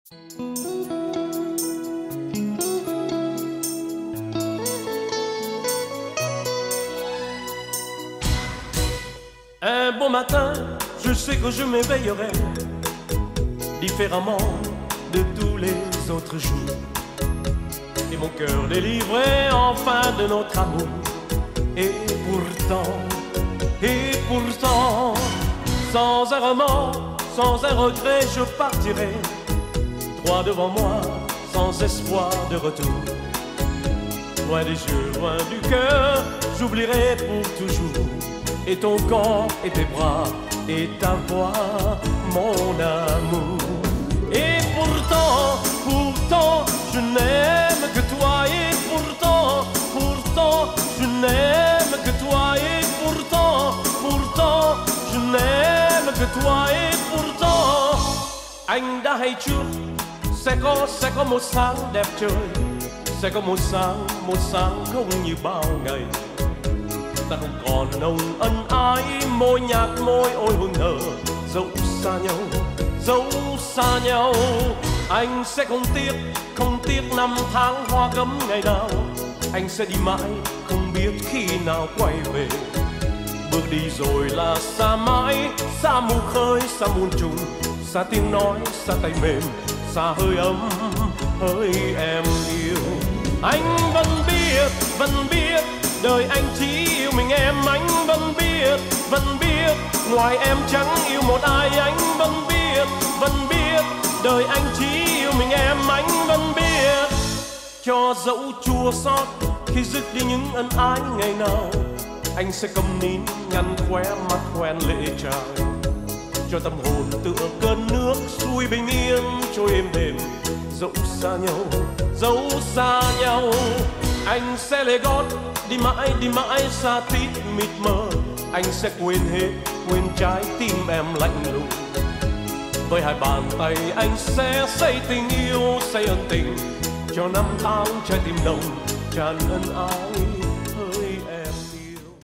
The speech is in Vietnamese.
Un bon matin, je sais que je m'éveillerai différemment de tous les autres jours. Et mon cœur délivré enfin de notre amour. Et pourtant, sans un remords, sans un regret, je partirai droit devant moi, sans espoir de retour. Loin des yeux, loin du cœur, j'oublierai pour toujours. Et ton corps, et tes bras, et ta voix, mon amour. Et pourtant, je n'aime que toi. Et pourtant, je n'aime que toi. Et pourtant, je n'aime que toi. Et pourtant, anh đã hay trước sẽ có một sáng đẹp trời, sẽ có một sáng không như bao ngày. Ta không còn nồng ân ái, môi nhạt môi ôi hương nở, dẫu xa nhau. Anh sẽ không tiếc năm tháng hoa cấm ngày nào. Anh sẽ đi mãi, không biết khi nào quay về. Bước đi rồi là xa mãi, xa mù khơi, xa muôn trùng, xa tiếng nói, xa tay mềm, xa hơi ấm, hơi em yêu. Anh vẫn biết đời anh chỉ yêu mình em. Anh vẫn biết ngoài em chẳng yêu một ai. Anh vẫn biết đời anh chỉ yêu mình em. Anh vẫn biết cho dẫu chua xót khi dứt đi những ân ái ngày nào. Anh sẽ cầm nín ngăn khóe mắt hoen lệ tràn, cho tâm hồn tựa cơn nước xuôi bình yên trôi êm đềm. Dẫu xa nhau, anh sẽ lê gót đi mãi xa tít mịt mờ. Anh sẽ quên hết, quên trái tim em lạnh lùng. Với hai bàn tay anh sẽ xây tình yêu, xây ân tình cho năm tháng trái tim nồng tràn ân ái.